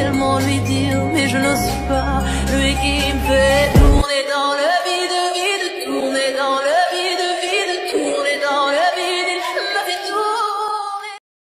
tellement lui dire, mais je n'ose pas. Lui qui me fait